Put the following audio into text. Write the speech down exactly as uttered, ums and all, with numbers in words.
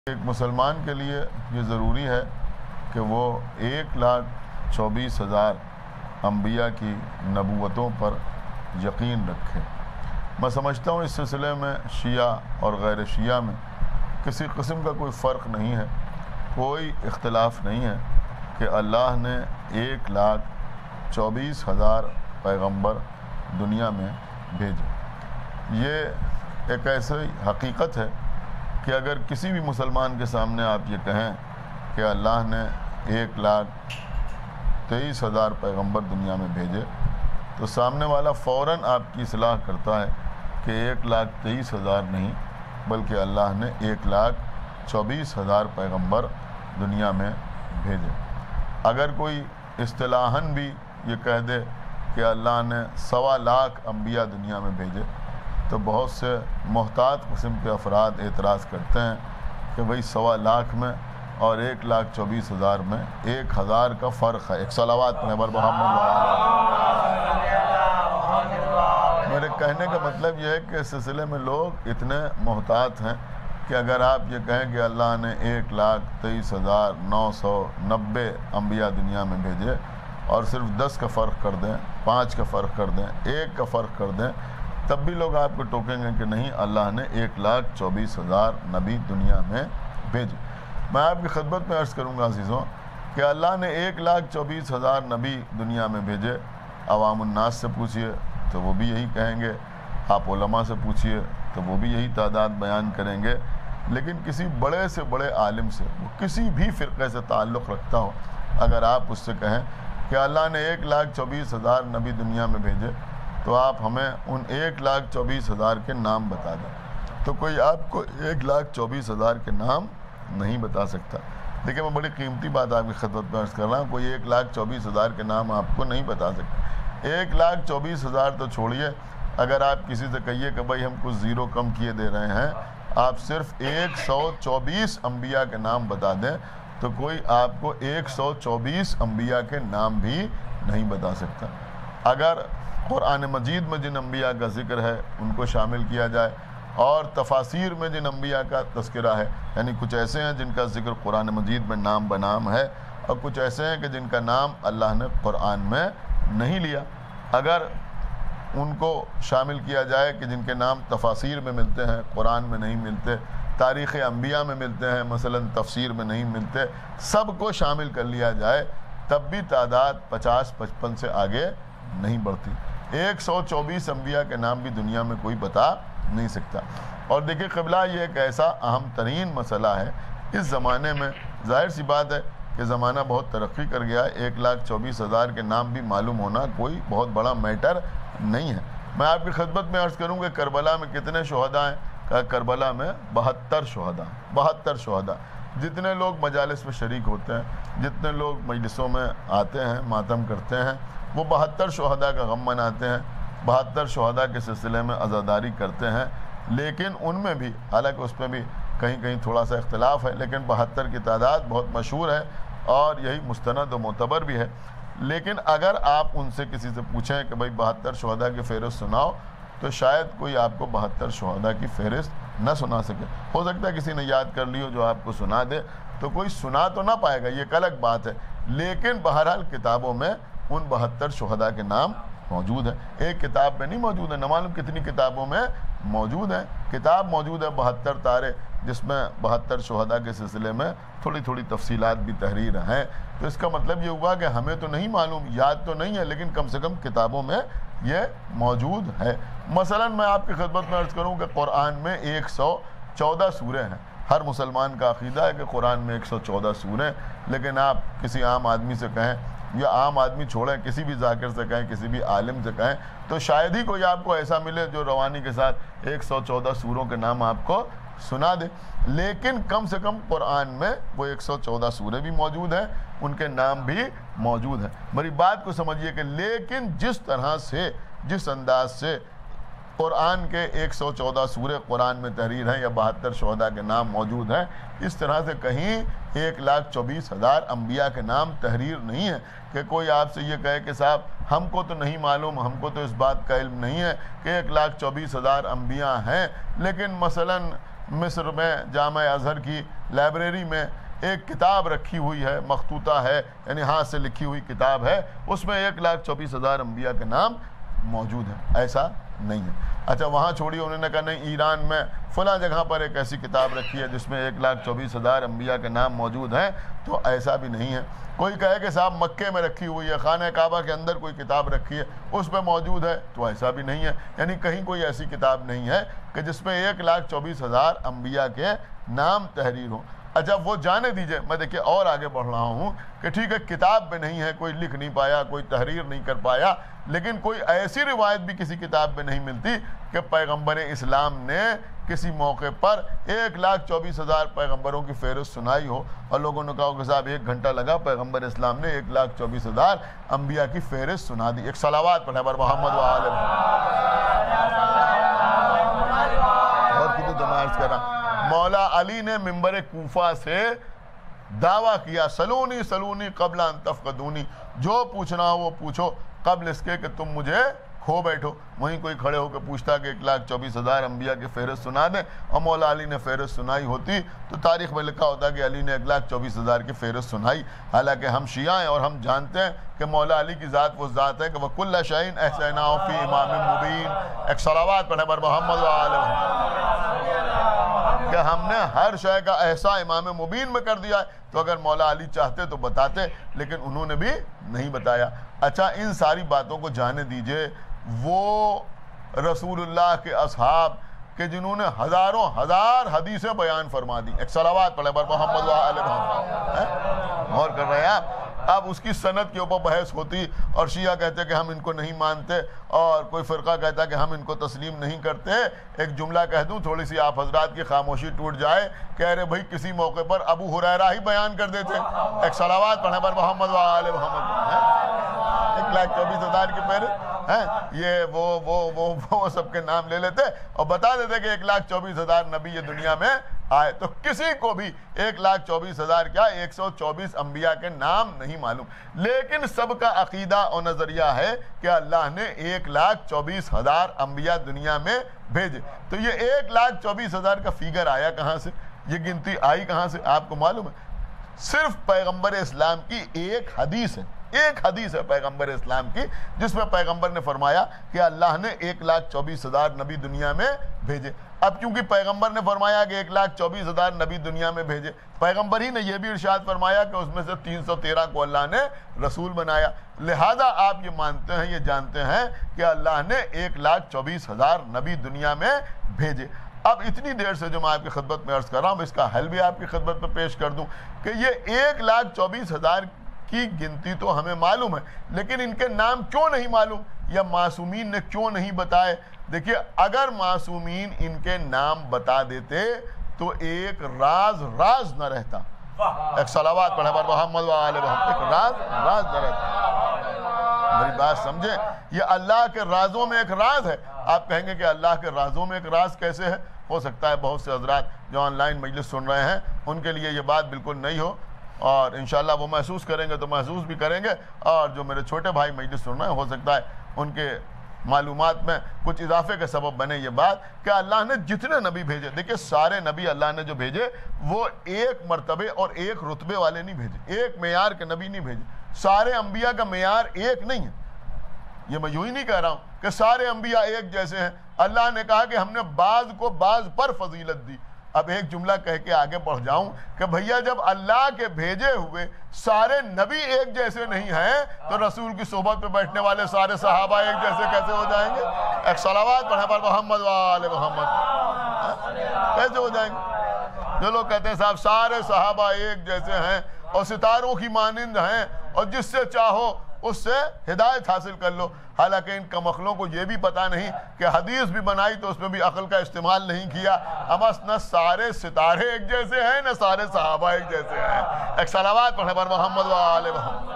ایک مسلمان کے لیے یہ ضروری ہے کہ وہ ایک لاکھ چوبیس ہزار انبیاء کی نبوتوں پر یقین رکھے۔ میں سمجھتا ہوں اس سلسلے میں شیعہ اور غیر شیعہ میں کسی قسم کا کوئی فرق نہیں ہے، کوئی اختلاف نہیں ہے کہ اللہ نے ایک لاکھ چوبیس ہزار پیغمبر دنیا میں بھیجے۔ یہ ایک ایسی حقیقت ہے کہ اگر کسی بھی مسلمان کے سامنے آپ یہ کہیں کہ اللہ نے ایک لاکھ تیئیس ہزار پیغمبر دنیا میں بھیجے تو سامنے والا فوراً آپ کی اصلاح کرتا ہے کہ ایک لاکھ تیئیس ہزار نہیں بلکہ اللہ نے ایک لاکھ چوبیس ہزار پیغمبر دنیا میں بھیجے۔ اگر کوئی اصطلاحاً بھی یہ کہہ دے کہ اللہ نے سوا لاکھ انبیاء دنیا میں بھیجے تو بہت سے محتاط قسم کے افراد اعتراض کرتے ہیں کہ بھئی سوا لاکھ میں اور ایک لاکھ چوبیس ہزار میں ایک ہزار کا فرق ہے۔ ایک صلوات پڑھیں بر محمد میرے کہنے کا مطلب یہ ہے کہ اس سلسلے میں لوگ اتنے محتاط ہیں کہ اگر آپ یہ کہیں کہ اللہ نے ایک لاکھ تیئیس ہزار نو سو نبے انبیاء دنیا میں بھیجے اور صرف دس کا فرق کر دیں، پانچ کا فرق کر دیں، ایک کا فرق کر دیں، تب بھی لوگ آپ کو ٹوکیں گے کہ نہیں، اللہ نے ایک لاکھ چوبیس ہزار نبی دنیا میں بھیجے۔ میں آپ کی خدمت میں عرض کروں گا عزیزوں کہ اللہ نے ایک لاکھ چوبیس ہزار نبی دنیا میں بھیجے۔ عوام الناس سے پوچھئے تو وہ بھی یہی کہیں گے، آپ علماء سے پوچھئے تو وہ بھی یہی تعداد بیان کریں گے، لیکن کسی بڑے سے بڑے عالم سے، وہ کسی بھی فرقے سے تعلق رکھتا ہو، اگر آپ اس سے کہیں کہ اللہ نے ایک لاکھ چوبیس ہزار نبی دنیا میں بھیجے تو آپ ہمیں ان ایک لاکھ چوبیس ہزار کے نام بتا دیں، تو کوئی آپ کو ایک لاکھ چوبیس ہزار کے نام نہیں بتا سکتا۔ دیکھیں میں بڑی قیمتی بات آپ کی خدمت میں عرض کر رہا ہوں، کوئی ایک لاکھ چوبیس ہزار کے نام آپ کو نہیں بتا سکتا۔ ایک لاکھ چوبیس ہزار تو چھوڑیے، اگر آپ کسی سے کہیے کہ بھائی ہم کچھ زیرو کم کیے دے رہے ہیں، آپ صرف ایک سو چوبیس انبیاء کے نام بتا دیں تو کوئی آپ کو ایک سو چوبیس انبیاء کے نام بھی نہیں بتا سکتا۔ اگر قرآن مجید میں جن انبیاء کا ذکر ہے ان کو شامل کیا جائے اور تفاسیر میں جن انبیاء کا تذکرہ ہے، یعنی کچھ ایسے ہیں جن کا ذکر قرآن مجید میں نام بنام ہے اور کچھ ایسے ہیں کہ جن کا نام اللہ نے قرآن میں نہیں لیا، اگر ان کو شامل کیا جائے کہ جن کے نام تفاسیر میں ملتے ہیں، قرآن میں نہیں ملتے، تاریخ انبیاء میں ملتے ہیں، مثلا تفسیر میں نہیں ملتے، سب کو شامل کر لیا جائے تب بھی تعداد پچاس پچپن سے آگے نہیں بڑھتی۔ ایک سو چوبیس انبیاء کے نام بھی دنیا میں کوئی بتا نہیں سکتا۔ اور دیکھیں قبلہ یہ ایک ایسا اہم ترین مسئلہ ہے اس زمانے میں، ظاہر سی بات ہے کہ زمانہ بہت ترقی کر گیا ہے، ایک لاکھ چوبیس ہزار کے نام بھی معلوم ہونا کوئی بہت بڑا میٹر نہیں ہے۔ میں آپ کی خدمت میں عرض کروں کہ کربلا میں کتنے شہداء ہیں؟ کہ کربلا میں بہتر شہداء بہتر شہداء جتنے لوگ مجالس میں شریک ہوتے ہیں، جتنے لوگ مجلسوں میں آتے ہیں، ماتم کرتے ہیں، وہ بہتر شہداء کا غم مناتے ہیں، بہتر شہداء کے سلسلے میں عزاداری کرتے ہیں، لیکن ان میں بھی حالانکہ اس میں بھی کہیں کہیں تھوڑا سا اختلاف ہے، لیکن بہتر کی تعداد بہت مشہور ہے اور یہی مستند و معتبر بھی ہے۔ لیکن اگر آپ ان سے کسی سے پوچھیں کہ بھئی بہتر شہداء کی فہرست سناؤ تو شاید کوئی آپ کو بہتر شہداء کی فہرست نہ سنا سکے۔ ہو سکتا ہے کسی نے یاد کر لی ہو جو آپ کو سنا دے، تو کوئی سنا تو نہ پائے گا، یہ ایک الگ بات ہے، لیکن بہرحال کتابوں میں ان بہتر شہداء کے نام موجود ہیں۔ ایک کتاب میں نہیں موجود ہے، نہ معلوم کتنی کتابوں میں موجود ہیں۔ کتاب موجود ہے بہتر تارے، جس میں بہتر شہداء کے سلسلے میں تھوڑی تھوڑی تفصیلات بھی تحریر ہیں، تو اس کا مطلب یہ ہوا کہ ہمیں تو نہیں معلوم، یاد تو نہیں ہے، لیکن کم سے کم کتابوں میں یہ موجود ہے۔ مثلا میں آپ کی خدمت میں عرض کروں کہ قرآن میں ایک سو چودہ سورے ہیں۔ ہر مسلمان کا عقیدہ ہے کہ قرآن میں ایک سو چودہ سورے ہیں، لیکن آپ کسی عام آدمی سے کہیں، یا عام آدمی چھوڑیں کسی بھی ذاکر سے کہیں، کسی بھی عالم سے کہیں، تو شاید ہی کوئی آپ کو ایسا ملے جو روانی کے ساتھ ایک سو چودہ سوروں کے نام آپ کو سنا دے، لیکن کم سے کم قرآن میں وہ ایک سو چودہ سورے بھی موجود ہیں، ان کے نام بھی موجود ہیں۔ میری بات کو سمجھیے کہ لیکن جس طرح سے، جس انداز سے قرآن کے ایک سو چودہ سورے قرآن میں تحریر ہیں یا بہتر شہداء کے نام موجود ہیں، اس طرح سے کہیں ایک لاکھ چوبیس ہزار انبیاء کے نام تحریر نہیں ہے کہ کوئی آپ سے یہ کہے کہ صاحب ہم کو تو نہیں معلوم، ہم کو تو اس بات کا علم نہیں ہے کہ ایک لاکھ چوبیس ہزار انبیاء ہیں، لیکن مثلاً مصر میں جامع ازہر کی لائبریری میں ایک کتاب رکھی ہوئی ہے، مخطوطہ ہے، یعنی ہاتھ سے لکھی ہوئی کتاب ہے، اس میں ایک لاکھ چوبیس ہزار انبیاء کے نام موجود ہیں، ایسا نہیں ہے۔ اچھا وہاں چھوڑیے، انہوں نے کہا نہیں ایران میں فلاں جگہ پر ایک ایسی کتاب رکھی ہے جس میں ایک لاکھ چوبیس ہزار انبیاء کے نام موجود ہیں، تو ایسا بھی نہیں ہے۔ کوئی کہے کہ صاحب مکے میں رکھی ہوئی ہے، خانہ کعبہ کے اندر کوئی کتاب رکھی ہے اس پہ موجود ہے، تو ایسا بھی نہیں ہے، یعنی کہیں کوئی ایسی کتاب نہیں ہے کہ جس میں ایک لاکھ چوبیس ہزار انبیاء کے نام تحریر ہوں۔ اچھا وہ جانے دیجئے، میں دیکھیے اور آگے بڑھ رہا ہوں کہ ٹھیک ہے کتاب میں نہیں ہے، کوئی لکھ نہیں پایا، کوئی تحریر نہیں کر پایا، لیکن کوئی ایسی روایت بھی کسی کتاب میں نہیں ملتی کہ پیغمبر اسلام نے کسی موقع پر ایک لاکھ چوبیس ہزار پیغمبروں کی فہرست سنائی ہو اور لوگوں نے کہا کہ صاحب ایک گھنٹہ لگا پیغمبر اسلام نے ایک لاکھ چوبیس ہزار انبیاء کی فہرست سنا دی۔ ایک صلوات پڑھیں بر محمد و آل اور کتنے دمارس کر رہا مولا علی نے منبر کوفہ سے دعویٰ کیا سلونی سلونی قبل ان تفقدونی، جو پوچھنا ہو وہ پوچھو قبل اس کے کہ تم مجھے کھو بیٹھو۔ وہیں کوئی کھڑے ہو کے پوچھتا کہ ایک لاکھ چوبیس ہزار انبیاء کی فہرست سنا دیں، اور مولا علی نے فہرست سنائی ہوتی تو تاریخ میں لکھا ہوتا کہ علی نے ایک لاکھ چوبیس ہزار کی فہرست سنائی۔ حالانکہ ہم شیعہ ہیں اور ہم جانتے ہیں کہ مولا علی کی ذات وہ ذات ہے کہ وَكُلَّ شَيْءٍ أَحْصَيْنَاهُ فِي إِمَامٍ مُبِينٍ۔ ایک صلوات پڑھیں بر محمد و آل کہ ہم نے ہر شے کا احصاء امام مبین میں کر دیا ہے، تو اگر مولا علی چاہتے تو بتاتے، لیکن انہوں نے بھی نہیں بتایا۔ اچھا ان ساری باتوں کو جانے دیجئے، وہ رسول اللہ کے اصحاب کہ جنہوں نے ہزاروں ہزار حدیثیں بیان فرما دی، ایک صلوات پڑھیں بر محمد و آل محمد، غور کر رہے ہیں آپ؟ اب اس کی سند کے اوپر بحث ہوتی اور شیعہ کہتے کہ ہم ان کو نہیں مانتے اور کوئی فرقہ کہتا کہ ہم ان کو تسلیم نہیں کرتے۔ ایک جملہ کہہ دوں تھوڑی سی آپ حضرات کی خاموشی ٹوٹ جائے، کہہ رہے بھائی کسی موقع پر ابو ہریرہ ہی بیان کر دیتے، ایک صلوات پڑھیں بر محمد و آل محمد، ایک لاکھ چوبیس ہزار کے پہلے ہیں یہ وہ وہ وہ وہ سب کے نام لے لیتے اور بتا دیتے کہ ایک لاکھ چوبیس ہزار نبی یہ دنیا میں آئے، تو کسی کو بھی ایک لاکھ چوبیس ہزار کیا ایک سو چوبیس انبیاء کے نام نہیں معلوم، لیکن سب کا عقیدہ اور نظریہ ہے کہ اللہ نے ایک لاکھ چوبیس ہزار انبیاء دنیا میں بھیجے۔ تو یہ ایک لاکھ چوبیس ہزار کا فیگر آیا کہاں سے، یہ گنتی آئی کہاں سے، آپ کو معلوم ہے؟ صرف پیغمبر اسلام کی ایک حدیث ہے، ایک حدیث ہے پیغمبر اسلام کی جس میں پیغمبر نے فرمایا کہ اللہ نے ایک لاکھ چوبیس ہزار نبی دنیا میں بھیجے۔ اب کیونکہ پیغمبر نے فرمایا کہ ایک لاکھ چوبیس ہزار نبی دنیا میں بھیجے، پیغمبر ہی نے یہ بھی ارشاد فرمایا کہ اس میں سے تین سو تیرہ کو اللہ نے رسول بنایا، لہذا آپ یہ مانتے ہیں، یہ جانتے ہیں کہ اللہ نے ایک لاکھ چوبیس ہزار نبی دنیا میں بھیجے۔ اب اتنی دیر سے جو میں آپ کی خدمت میں عرض کر رہا ہوں، اس کا حل بھی آپ کی خدمت میں پیش کر دوں کہ یہ ایک لاکھ چوبیس ہزار کی گنتی تو ہمیں معلوم ہے، لیکن ان کے نام کیوں نہیں معلوم یا معصومین نے کیوں نہیں بتائے؟ دیکھیے اگر معصومین ان کے نام بتا دیتے تو ایک راز راز نہ رہتا، ایک صلوات پڑھیں بر محمد و آل محمد، ایک راز راز نہ رہتا۔ میری بات سمجھیں، یہ اللہ کے رازوں میں ایک راز ہے۔ آپ کہیں گے کہ اللہ کے رازوں میں ایک راز کیسے ہے؟ ہو سکتا ہے بہت سے حضرات جو آن لائن مجلس سن رہے ہیں ان کے لیے یہ بات بالکل نہیں ہو، اور انشاءاللہ وہ محسوس کریں گے تو محسوس بھی کریں گے، اور جو میرے چھوٹے بھائی مجلس سن رہے ہیں ہو سکتا ہے ان کے معلومات میں کچھ اضافے کے سبب بنے یہ بات کہ اللہ نے جتنے نبی بھیجے، دیکھیں سارے نبی اللہ نے جو بھیجے وہ ایک مرتبے اور ایک رتبے والے نہیں بھیجے، ایک معیار کے نبی نہیں بھیجے، سارے انبیاء کا معیار ایک نہیں ہے۔ یہ میں یوں ہی نہیں کہہ رہا ہوں کہ سارے انبیاء ایک جیسے ہیں، اللہ نے کہا کہ ہم نے بعض کو بعض پر فضیلت دی۔ اب ایک جملہ کہہ کے آگے بڑھ جاؤں کہ بھیا جب اللہ کے بھیجے ہوئے سارے نبی ایک جیسے نہیں ہیں تو رسول کی صحبت پہ بیٹھنے والے سارے صحابہ ایک جیسے کیسے ہو جائیں گے؟ ایک صلوات پڑھیں بر محمد و آل محمد، کیسے ہو جائیں گے؟ جو لوگ کہتے ہیں صاحب سارے صحابہ ایک جیسے ہیں اور ستاروں کی مانند ہیں اور جس سے چاہو اس سے ہدایت حاصل کر لو، حالانکہ ان کمخلوں کو یہ بھی پتا نہیں کہ حدیث بھی بنائی تو اس میں بھی عقل کا استعمال نہیں کیا۔ امس نہ سارے ستارے ایک جیسے ہیں نہ سارے صحابہ ایک جیسے ہیں۔ ایک صلوات پڑھیں بر محمد و آل محمد۔